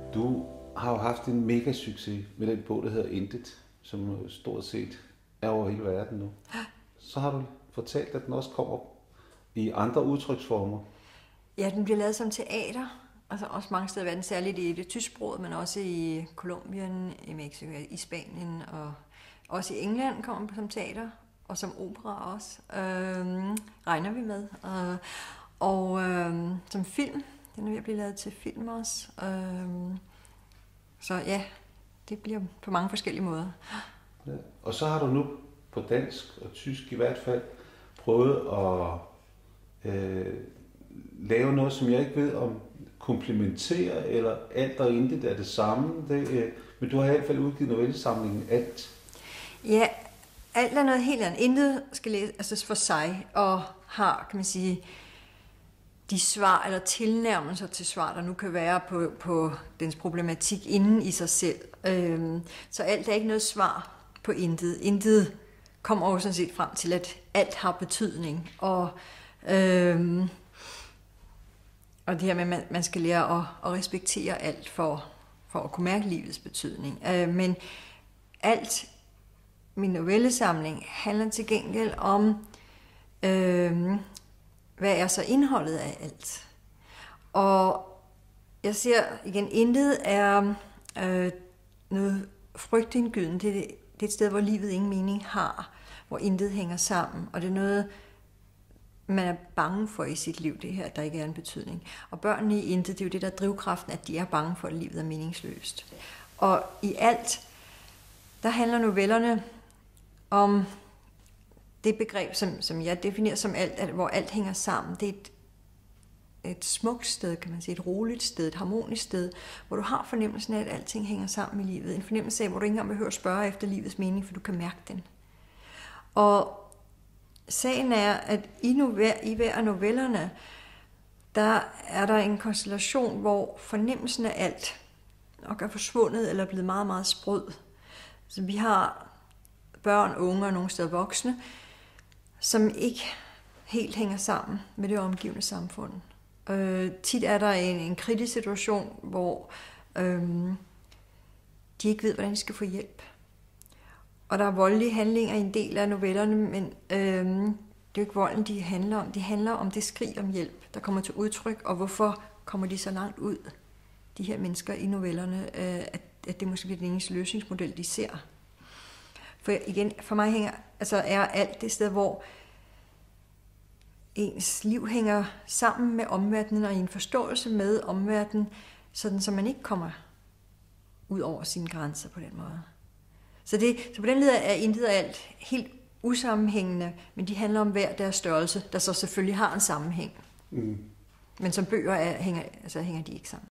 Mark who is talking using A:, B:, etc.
A: Du har jo haft en mega succes med den bog, der hedder Intet, som stort set er over hele verden nu. Så har du fortalt, at den også kommer i andre udtryksformer.
B: Ja, den bliver lavet som teater, altså også mange steder i verden, særligt i det tysksprogede, men også i Colombien, i Mexico, i Spanien, og også i England kommer den som teater, og som opera også, regner vi med. Og som film, den er ved at blive lavet til film også. Så ja, det bliver på mange forskellige måder.
A: Ja. Og så har du nu på dansk og tysk i hvert fald prøvet at lave noget, som jeg ikke ved om komplementerer, eller alt og intet er det samme. Men du har i hvert fald udgivet novellesamlingen Alt.
B: Ja, alt er noget helt andet. Intet skal læse altså for sig, og har, kan man sige, de svar eller tilnærmelser til svar, der nu kan være på dens problematik inden i sig selv. Så alt er ikke noget svar på intet. Intet kommer jo sådan set frem til, at alt har betydning. Og det her med, at man skal lære at respektere alt for at kunne mærke livets betydning. Men alt, min novellesamling, handler til gengæld om, hvad er så indholdet af alt? Og jeg ser igen, intet er noget frygtindgydende. Det er et sted, hvor livet ingen mening har, hvor intet hænger sammen. Og det er noget, man er bange for i sit liv, det her, at der ikke er en betydning. Og børnene i intet, det er jo det, der er drivkraften, at de er bange for, at livet er meningsløst. Og i alt, der handler novellerne om det begreb, som jeg definerer som alt, hvor alt hænger sammen. Det er et smukt sted, kan man sige, et roligt sted, et harmonisk sted, hvor du har fornemmelsen af, at alting hænger sammen i livet. En fornemmelse af, hvor du ikke engang behøver at spørge efter livets mening, for du kan mærke den. Og sagen er, at i hver af novellerne, der er der en konstellation, hvor fornemmelsen af alt nok er forsvundet eller er blevet meget, meget sprød. Så vi har børn, unge og nogle steder voksne, som ikke helt hænger sammen med det omgivende samfund. Tit er der en kritisk situation, hvor de ikke ved, hvordan de skal få hjælp. Og der er voldelige handlinger i en del af novellerne, men det er jo ikke volden, de handler om. De handler om det skrig om hjælp, der kommer til udtryk, og hvorfor kommer de så langt ud, de her mennesker i novellerne, at det måske bliver den eneste løsningsmodel, de ser. For igen, for mig er alt det sted, hvor ens liv hænger sammen med omverdenen og i en forståelse med omverdenen, sådan så man ikke kommer ud over sine grænser på den måde. Så på den led er intet og alt helt usammenhængende, men de handler om hver deres størrelse, der så selvfølgelig har en sammenhæng. Mm. Men som bøger hænger de ikke sammen.